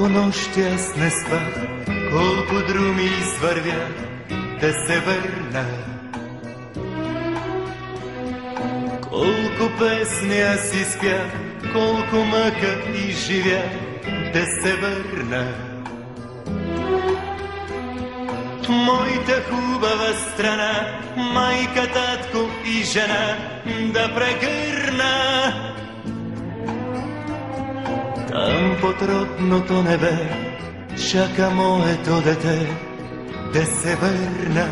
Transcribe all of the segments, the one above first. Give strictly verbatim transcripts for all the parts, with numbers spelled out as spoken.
Колко нощи аз не спах, колко друми извървя да се върна. Колко песни аз изпях, колко мъка изживя да се върна. Моята хубава страна, майка, татко и жена да прегърна. Там под родното небе чака моето дете да се върна.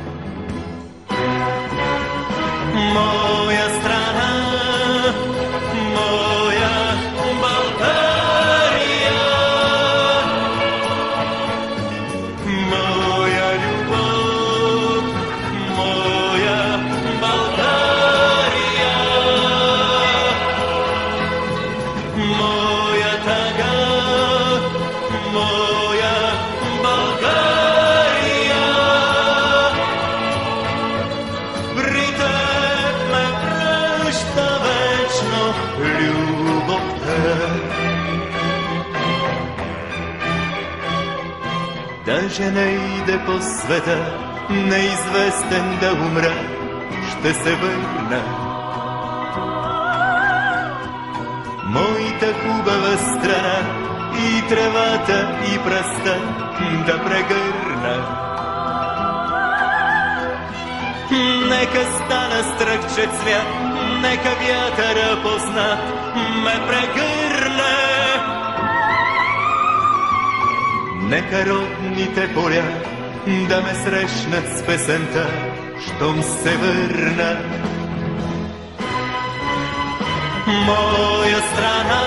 Моя страна, моя България, моя любов, моя България, моя тъга, моя България. При теб ме връща вечно любовта. Даже не иде по света, неизвестен да умра, ще се върна. Моята хубава страна, и тревата, и пръста да прегърна. Нека стана стръхче цвят, нека вятъра познат ме прегърне. Нека родните поля да ме срещнат с песента, щом се върна. Моя страна,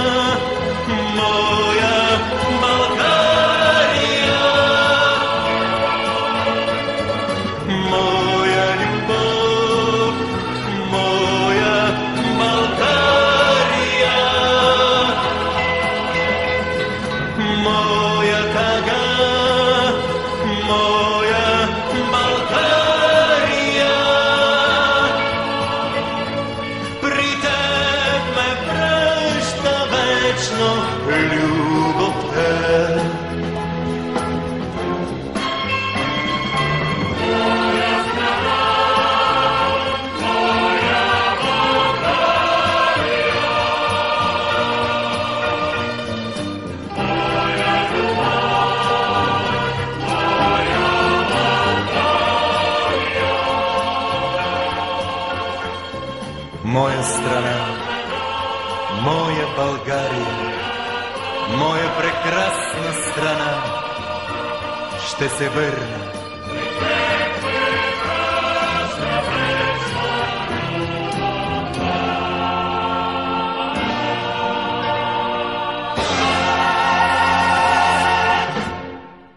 моя България, моя любов, моя България, моя тъга, моя България. При теб ме връща вечно любовта. Моя страна, моя България, моя прекрасна страна, ще се върна.